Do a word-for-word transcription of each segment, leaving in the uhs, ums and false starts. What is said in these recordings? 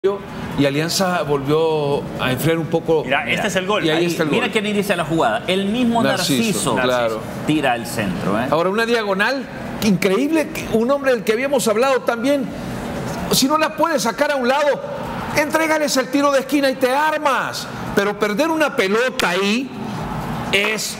y Alianza volvió a enfriar un poco. Mira, este es el gol. Y ahí ahí, está el mira gol. quién inicia la jugada. El mismo Narciso, Narciso, claro. tira al centro. ¿eh? Ahora, una diagonal increíble. Un hombre del que habíamos hablado también. Si no la puedes sacar a un lado, entrégales el tiro de esquina y te armas. Pero perder una pelota ahí es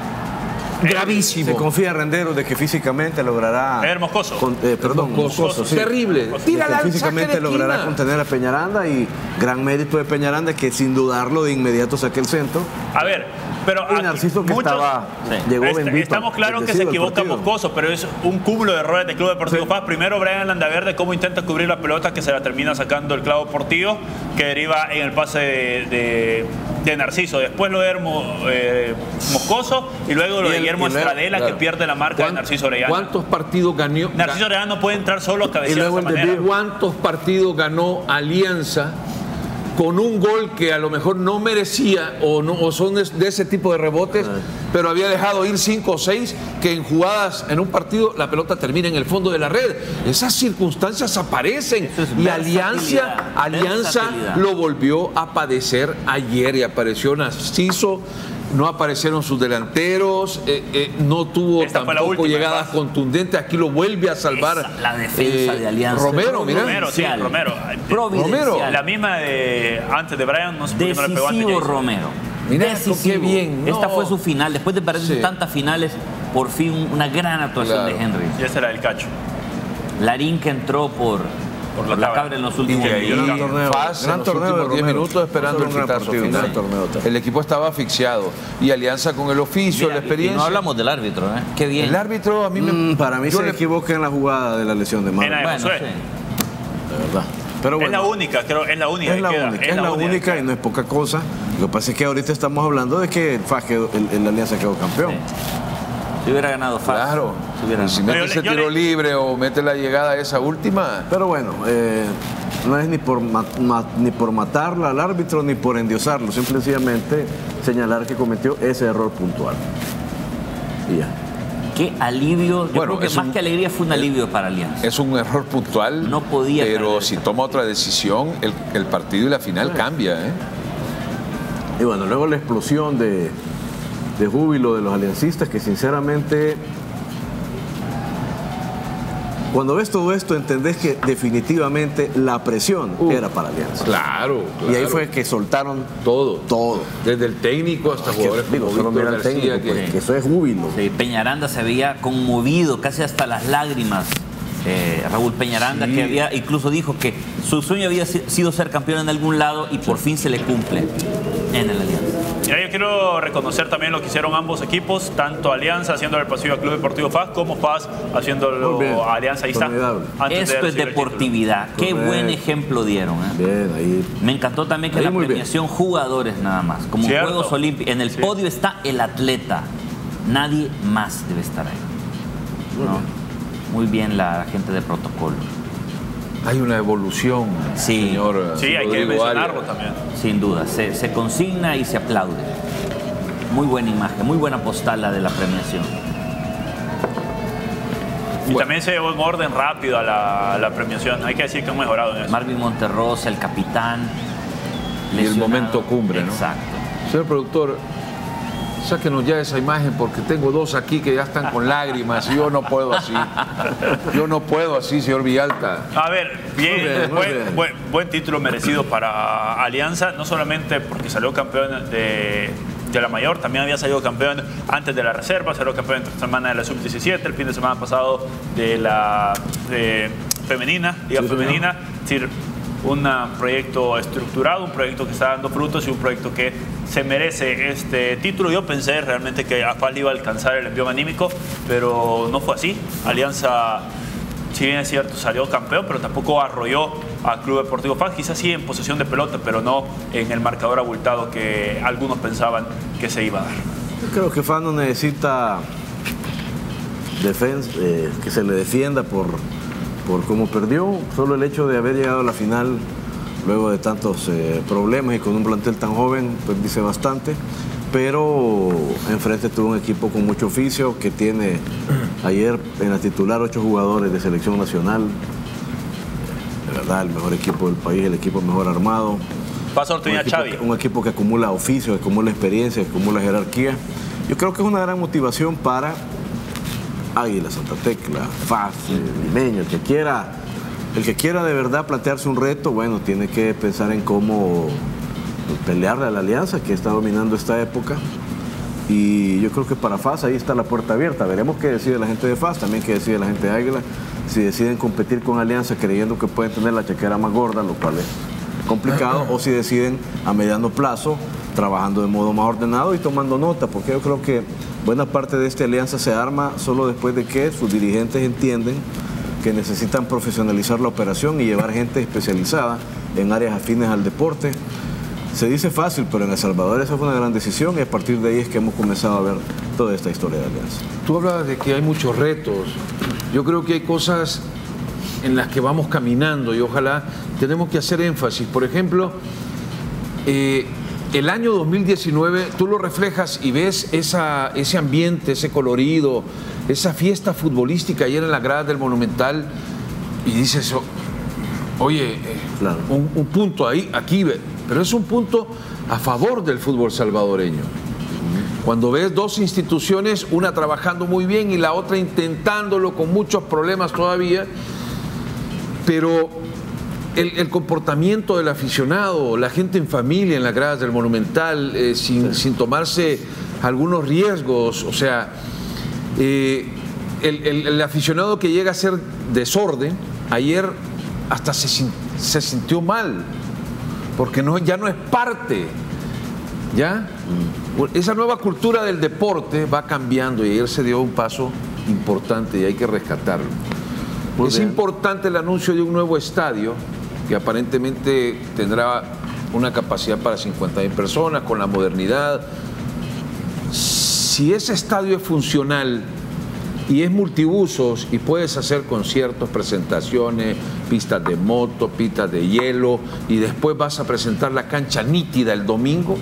gravísimo. Se confía Rendero de que físicamente logrará... Eder Moscoso. Con, eh, perdón, Moscoso, Moscoso, sí. terrible. Tírala, que físicamente logrará contener a Peñaranda, y gran mérito de Peñaranda, que sin dudarlo de inmediato saque el centro. A ver, pero y Narciso que muchos, estaba, sí. llegó Est bendito. Estamos claros que se equivoca Moscoso, pero es un cúmulo de errores del Club Deportivo sí. F A S. Primero Brian Landaverde, cómo intenta cubrir la pelota, que se la termina sacando el clavo Portillo, que deriva en el pase de, de, de Narciso. Después lo de Hermo, eh, Moscoso, y luego lo de Guillermo Estradela, claro, que pierde la marca de Narciso Orellana. ¿Cuántos partidos ganó? Narciso Orellana no puede entrar solo a cabecear de esa manera. ¿Cuántos partidos ganó Alianza con un gol que a lo mejor no merecía, o, no, o son de, de ese tipo de rebotes, uh-huh, pero había dejado ir cinco o seis, que en jugadas en un partido la pelota termina en el fondo de la red? Esas circunstancias aparecen, y Alianza, Alianza lo volvió a padecer ayer, y apareció Narciso. No aparecieron sus delanteros, eh, eh, no tuvo Esta tampoco última, llegadas contundentes. Aquí lo vuelve a salvar. Esa, la defensa eh, de Alianza. Romero, mira. Romero, sí, Romero. Romero. La misma de antes de Brian, no sé por qué no le pegó Decisivo Romero. Mira esto, qué bien. Esta no. fue su final. Después de perder sí. tantas finales, por fin una gran actuación claro. de Henry. Y esa era el cacho. Larín, que entró por... Por la, la cabra en los últimos minutos. Gran torneo, Faz, gran torneo de diez minutos esperando el pitazo final. El equipo estaba asfixiado. Y Alianza con el oficio, Mira, la experiencia. Y no hablamos del árbitro, ¿eh? Qué bien. El árbitro a mí me... Mm, para mí se le... equivoca en la jugada de la lesión de Marlon. Bueno, sí. De verdad. Pero bueno, es la única, creo, es la única. Es la queda, única, es es la, la única, única y no es poca cosa. Lo que pasa es que ahorita estamos hablando de que Faz quedó, el, el Alianza quedó campeón. Sí. Si hubiera ganado Faz. Claro. Si hubiera si mete ese tiro le... libre o mete la llegada esa última. Pero bueno, eh, no es ni por, ma ma ni por matarla al árbitro ni por endiosarlo. Simplemente señalar que cometió ese error puntual. Y ya. Qué alivio. Yo bueno, creo que más un, que alegría fue un alivio para Alianza. Es un error puntual. No podía. Pero si toma otra decisión, el, el partido y la final sí. cambia. ¿eh? Y bueno, luego la explosión de... de júbilo de los aliancistas, que sinceramente, cuando ves todo esto, entendés que definitivamente la presión uh, era para Alianza. Claro, claro. Y ahí fue que soltaron todo. Todo. Desde el técnico hasta es que, jugadores. Digo, solo mira el técnico, que, pues, que eso es júbilo. Sí, Peñaranda se había conmovido, casi hasta las lágrimas. Eh, Raúl Peñaranda, sí. que había, incluso dijo que su sueño había sido ser campeón en algún lado y por fin se le cumple en el Alianza. Mira, yo quiero reconocer también lo que hicieron ambos equipos, tanto Alianza haciendo el pasillo al Club Deportivo F A S, como F A S haciéndolo a Alianza. Ahí está. Esto de es deportividad. Qué Correcto. Buen ejemplo dieron. ¿eh? Bien, ahí. Me encantó también que ahí la premiación bien. Jugadores nada más. Como Cierto. Juegos Olímpicos. En el sí. podio está el atleta. Nadie más debe estar ahí. Muy, ¿no? bien. Muy bien la gente de protocolo. Hay una evolución, sí. señor. Sí, hay que mencionarlo también. Sin duda, se, se consigna y se aplaude. Muy buena imagen, muy buena postal la de la premiación. Y bueno. también se llevó en orden rápido a la, a la premiación. Hay que decir que han mejorado en eso. Marvin Monterrosa, el capitán. Y el momento cumbre, ¿no? Exacto. Señor productor, sáquenos ya esa imagen porque tengo dos aquí que ya están con lágrimas y yo no puedo así. Yo no puedo así, señor Villalta. A ver, bien, bien, buen, bien. Buen, buen título merecido para Alianza, no solamente porque salió campeón de, de la mayor, también había salido campeón antes de la reserva, salió campeón entre semana de la sub diecisiete, el fin de semana pasado de la de femenina, liga sí, femenina, es decir, un proyecto estructurado, un proyecto que está dando frutos y un proyecto que se merece este título. Yo pensé realmente que a F A S iba a alcanzar el envío anímico, pero no fue así. Alianza, si bien es cierto, salió campeón, pero tampoco arrolló al Club Deportivo F A S. Quizás sí en posesión de pelota, pero no en el marcador abultado que algunos pensaban que se iba a dar. Yo creo que F A S no necesita defensa, eh, que se le defienda por... por cómo perdió. Solo el hecho de haber llegado a la final luego de tantos eh, problemas y con un plantel tan joven, pues dice bastante. Pero enfrente tuvo un equipo con mucho oficio, que tiene ayer en la titular ocho jugadores de selección nacional. verdad el mejor equipo del país, el equipo mejor armado. Pasa la oportunidad, Xavi. Un equipo que acumula oficio, que acumula experiencia, que acumula jerarquía. Yo creo que es una gran motivación para Águila, Santa Tecla, F A S, Limeño, el que quiera, el que quiera de verdad plantearse un reto, bueno, tiene que pensar en cómo pelearle a la Alianza que está dominando esta época. Y yo creo que para F A S ahí está la puerta abierta. Veremos qué decide la gente de F A S, también qué decide la gente de Águila, si deciden competir con Alianza creyendo que pueden tener la chequera más gorda, lo cual es complicado, o si deciden a mediano plazo, trabajando de modo más ordenado y tomando nota, porque yo creo que buena parte de esta alianza se arma solo después de que sus dirigentes entienden que necesitan profesionalizar la operación y llevar gente especializada en áreas afines al deporte. Se dice fácil, pero en El Salvador esa fue una gran decisión y a partir de ahí es que hemos comenzado a ver toda esta historia de alianza. Tú hablabas de que hay muchos retos. Yo creo que hay cosas en las que vamos caminando y ojalá tenemos que hacer énfasis. Por ejemplo, eh, el año dos mil diecinueve tú lo reflejas y ves esa, ese ambiente, ese colorido, esa fiesta futbolística ayer en la grada del Monumental y dices, oh, oye, eh, claro. un, un punto ahí, aquí, pero es un punto a favor del fútbol salvadoreño. Cuando ves dos instituciones, una trabajando muy bien y la otra intentándolo con muchos problemas todavía, pero el, el comportamiento del aficionado, la gente en familia en las gradas del Monumental, eh, sin, sí. sin tomarse algunos riesgos, o sea, eh, el, el, el aficionado que llega a ser desorden, ayer hasta se, se sintió mal, porque no, ya no es parte, ¿ya? Mm. Esa nueva cultura del deporte va cambiando y ayer se dio un paso importante y hay que rescatarlo. Muy es bien. Importante el anuncio de un nuevo estadio que aparentemente tendrá una capacidad para cincuenta mil personas con la modernidad. Si ese estadio es funcional y es multiusos y puedes hacer conciertos, presentaciones, pistas de moto, pistas de hielo y después vas a presentar la cancha nítida el domingo,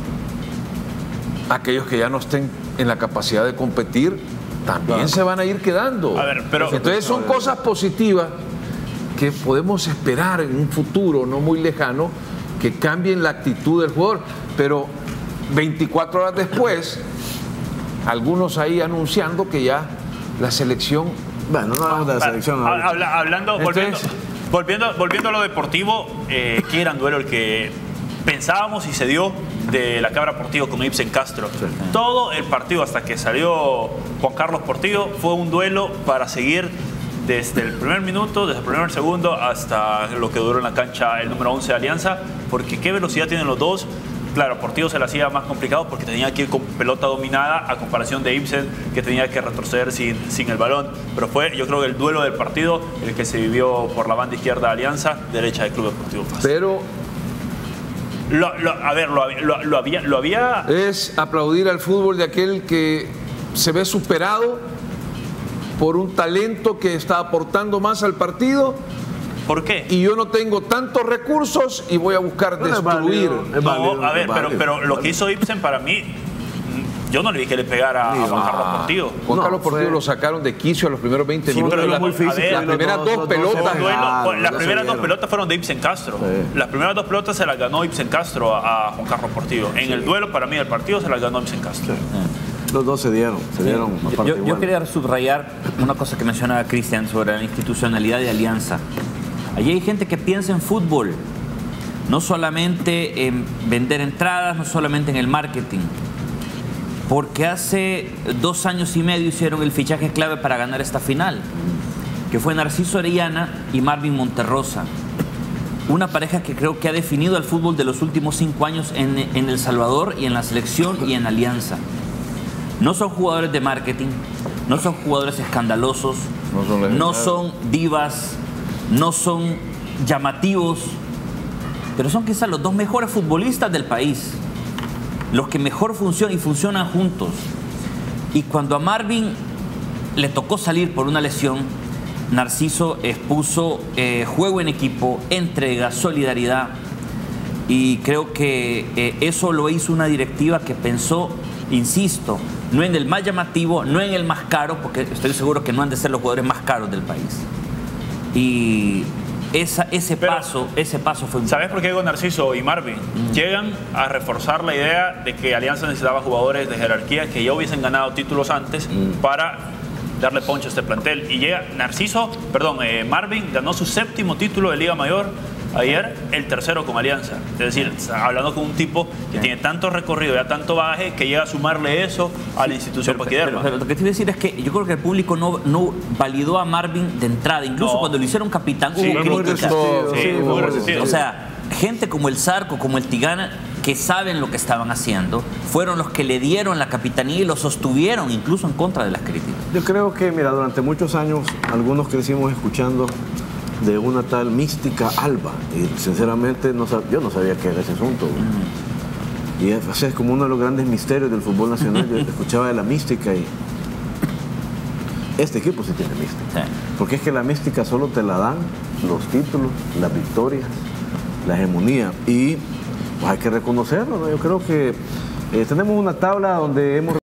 aquellos que ya no estén en la capacidad de competir también claro. se van a ir quedando. A ver, pero, entonces son cosas positivas que podemos esperar en un futuro no muy lejano que cambien la actitud del jugador, pero veinticuatro horas después algunos ahí anunciando que ya la selección... Bueno, no hablamos de la selección. No. Habla, hablando, volviendo, volviendo, volviendo a lo deportivo, eh, qué gran duelo el que pensábamos y se dio de la Cabra Portillo con Ibsen Castro. Sí. Todo el partido hasta que salió Juan Carlos Portillo fue un duelo para seguir desde el primer minuto, desde el primer segundo hasta lo que duró en la cancha el número once de Alianza, porque qué velocidad tienen los dos. Claro, Portillo se le hacía más complicado porque tenía que ir con pelota dominada a comparación de Ibsen, que tenía que retroceder sin, sin el balón. Pero fue, yo creo que el duelo del partido, el que se vivió por la banda izquierda de Alianza, derecha del Club Deportivo F A S. Pero... Lo, lo, a ver, lo, lo, lo, había, lo había... Es aplaudir al fútbol de aquel que se ve superado por un talento que está aportando más al partido. ¿Por qué? Y yo no tengo tantos recursos y voy a buscar destruir. Es válido, es válido, no, a ver, pero, pero lo que hizo Ibsen para mí, yo no le vi que le pegara a Juan Carlos Portillo. Juan no, Carlos Portillo fue... lo sacaron de quicio a los primeros veinte sí, minutos. La, muy física. Ver, las primeras dos, dos pelotas. Duelo, claro, las primeras dos pelotas fueron de Ibsen Castro. Sí. Las primeras dos pelotas se las ganó Ibsen Castro a, a Juan Carlos Portillo. En sí. el duelo, para mí, del partido se las ganó Ibsen Castro. Sí. Los dos se dieron, se dieron. Sí. Yo, yo quería subrayar una cosa que mencionaba Cristian sobre la institucionalidad de Alianza. Allí hay gente que piensa en fútbol, no solamente en vender entradas, no solamente en el marketing. Porque hace dos años y medio hicieron el fichaje clave para ganar esta final, que fue Narciso Orellana y Marvin Monterrosa. Una pareja que creo que ha definido al fútbol de los últimos cinco años en, en El Salvador y en la selección y en Alianza. No son jugadores de marketing, no son jugadores escandalosos, no son, no son divas, no son llamativos, pero son quizás los dos mejores futbolistas del país, los que mejor funcionan y funcionan juntos. Y cuando a Marvin le tocó salir por una lesión, Narciso expuso eh, juego en equipo, entrega, solidaridad, y creo que eh, eso lo hizo una directiva que pensó, insisto, no en el más llamativo, no en el más caro, porque estoy seguro que no han de ser los jugadores más caros del país. Y esa, ese, Pero, paso, ese paso fue... ¿Sabes por qué llegó Narciso y Marvin? Mm. Llegan a reforzar la idea de que Alianza necesitaba jugadores de jerarquía que ya hubiesen ganado títulos antes mm. para darle poncho a este plantel. Y llega Narciso, perdón, eh, Marvin ganó su séptimo título de Liga Mayor ayer, el tercero con Alianza. Es decir, hablando con un tipo que sí. tiene tanto recorrido, ya tanto bagaje, que llega a sumarle eso a la institución pero, paquiderma. Pero, pero lo que te iba a decir es que yo creo que el público no, no validó a Marvin de entrada. Incluso no. cuando lo hicieron capitán sí, hubo críticas. Sí, sí, muy resistido. O sea, gente como el Zarco, como el Tigana, que saben lo que estaban haciendo, fueron los que le dieron la capitanía y lo sostuvieron, incluso en contra de las críticas. Yo creo que, mira, durante muchos años algunos crecimos escuchando de una tal Mística Alba, y sinceramente no sab... yo no sabía qué era ese asunto. Mm. Y es, o sea, es como uno de los grandes misterios del fútbol nacional. Yo escuchaba de la mística y este equipo sí tiene mística. Sí. Porque es que la mística solo te la dan los títulos, las victorias, la hegemonía, y pues hay que reconocerlo, ¿no? Yo creo que eh, tenemos una tabla donde hemos